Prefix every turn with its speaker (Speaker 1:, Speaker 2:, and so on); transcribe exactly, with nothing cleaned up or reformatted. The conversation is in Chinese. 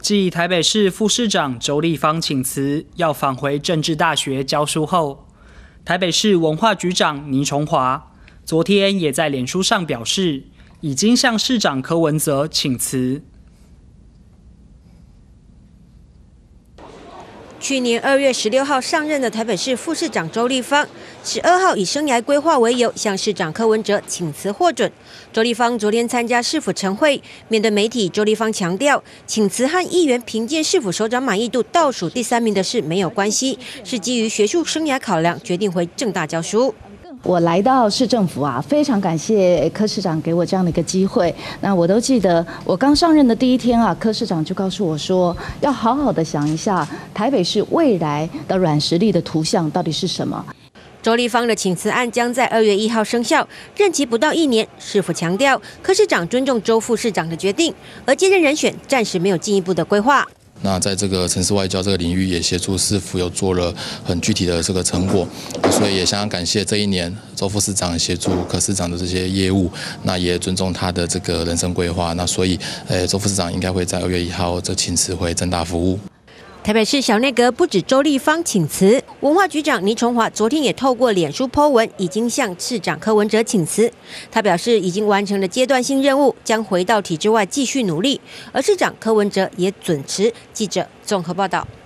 Speaker 1: 继台北市副市长周立芳请辞，要返回政治大学教书后，台北市文化局长倪崇华昨天也在脸书上表示，已经向市长柯文哲请辞。
Speaker 2: 去年二月十六号上任的台北市副市长周立芳，十二号以生涯规划为由向市长柯文哲请辞获准。周立芳昨天参加市府晨会，面对媒体，周立芳强调，请辞和议员评鉴市府首长满意度倒数第三名的事没有关系，是基于学术生涯考量，决定回政大教书。
Speaker 3: 我来到市政府啊，非常感谢柯市长给我这样的一个机会。那我都记得，我刚上任的第一天啊，柯市长就告诉我说，要好好的想一下台北市未来的软实力的图像到底是什么。
Speaker 2: 周立芳的请辞案将在二月一号生效，任期不到一年。市府强调，柯市长尊重周副市长的决定，而接任人选暂时没有进一步的规划。
Speaker 4: 那在这个城市外交这个领域，也协助市府有做了很具体的这个成果，所以也相当感谢这一年周副市长协助柯市长的这些业务，那也尊重他的这个人生规划。那所以，呃，周副市长应该会在二月一号这请辞回政大服务。
Speaker 2: 台北市小内阁不止周立芳请辞，文化局长倪崇华昨天也透过脸书 po 文，已经向市长柯文哲请辞。他表示已经完成了阶段性任务，将回到体制外继续努力。而市长柯文哲也准辞。记者综合报道。